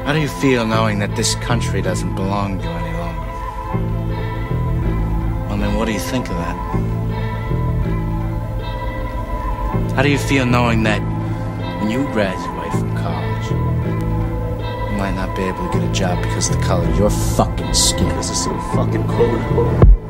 How do you feel knowing that this country doesn't belong to you any longer? Well, then what do you think of that? How do you feel knowing that when you graduate from college, you might not be able to get a job because of the color of your fucking skin? This is so fucking cold.